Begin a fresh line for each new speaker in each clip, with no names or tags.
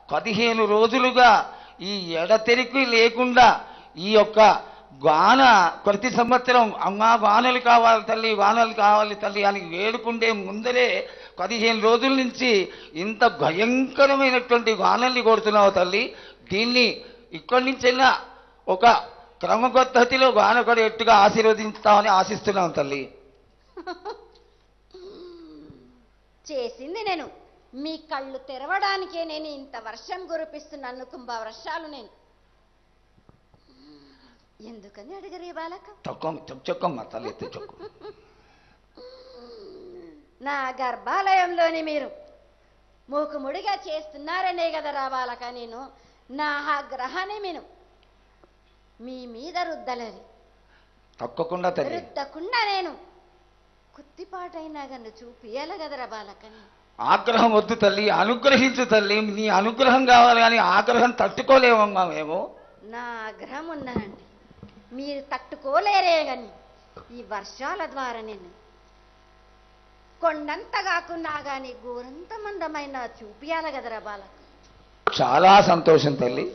15 రోజులుగా ఈ ఎడతెరికి లేకుండా ఈ యొక్క వాన ప్రతి సంవత్సరం అమ్మా వానలు కావాలి తల్లి, వానలు కావాలి తల్లి అని వేడుకుండే ముందరే 15 రోజుల నుంచి ఇంత భయంకరమైనటువంటి వానల్ని కొడుతున్నావు తల్లి. దీన్ని ఇక్కడి నుంచైనా ఒక క్రమ పద్ధతిలో వాన పడేట్టుగా ఆశీర్వదిస్తామని ఆశిస్తున్నాం తల్లి.
చేసింది నేను మీ కళ్ళు తెరవడానికే నేను ఇంత వర్షం కురిపిస్తున్నాను, కుంభ వర్షాలు. నేను ఎందుకని అడిగరే బాలక?
చొక్కమ్మ తల్లి ఎత్తి చొక్కు.
నా గర్భాలయంలోని మీరు మూకుముడిగా చేస్తున్నారనే కదరా బాలక. నేను నా ఆగ్రహాన్ని మీరు మీ మీద రుద్దలేదు,
తప్పకుండా తల్లి.
రుద్దకుండా నేను కుత్తిపాటైనా గన్ను చూపియాల కదరా బాలకని.
ఆగ్రహం వద్దు తల్లి, అనుగ్రహించు తల్లి. నీ అనుగ్రహం కావాలి కానీ ఆగ్రహం తట్టుకోలేమమ్మా మేము.
నా ఆగ్రహం ఉన్నానండి, మీరు తట్టుకోలేరే గాని ఈ వర్షాల ద్వారా నేను కొండంత కాకున్నా గాని గోరంత మందమైన చూపియాల కదరా బాలక.
చాలా సంతోషం తల్లి.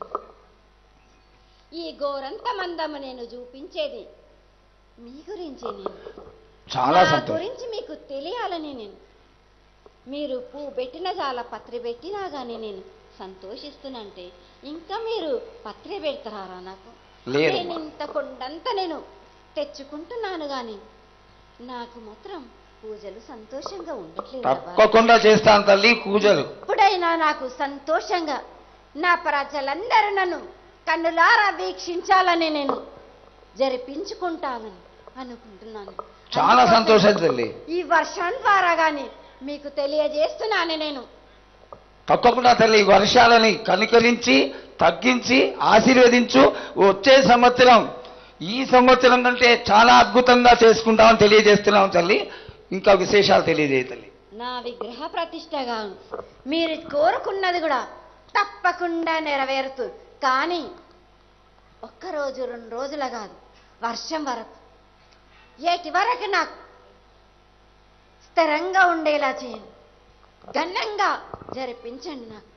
ఈ గోరంత మందము నేను చూపించేది మీ గురించి, నేను
చాలా
నా
సంతోషం
గురించి మీకు తెలియాలని. నేను మీరు పువ్వు పెట్టిన చాలా పత్రి పెట్టినా గాని నేను సంతోషిస్తున్నంటే ఇంకా మీరు పత్రి పెడతారా నాకు? నేను ఇంత కొండంత నేను తెచ్చుకుంటున్నాను గాని నాకు మాత్రం పూజలు సంతోషంగా ఉండట్లేదు.
తప్పకుండా చేస్తాను తల్లి పూజలు.
ఇప్పుడైనా నాకు సంతోషంగా నా ప్రజలందరూ నన్ను కన్నులారా వీక్షించాలని నేను జరిపించుకుంటానని అనుకుంటున్నాను.
చాలా సంతోషం తల్లి.
ఈ వర్షం ద్వారా గాని మీకు తెలియజేస్తున్నాను నేను.
తప్పకుండా తల్లి వర్షాలని కనికరించి తగ్గించి ఆశీర్వదించు. వచ్చే సంవత్సరం ఈ సంవత్సరం కంటే చాలా అద్భుతంగా చేసుకుంటామని తెలియజేస్తున్నాం తల్లి. ఇంకా విశేషాలు తెలియజేయ తల్లి.
నా విగ్రహ ప్రతిష్టగా మీరు కోరుకున్నది కూడా తప్పకుండా నెరవేరుతుంది. కానీ ఒక్కరోజు 2 రోజుల కాదు, వర్షం వరకు ఏటి వరకు నాకు స్థిరంగా ఉండేలా చేయండి, ఘనంగా జరిపించండి నాకు.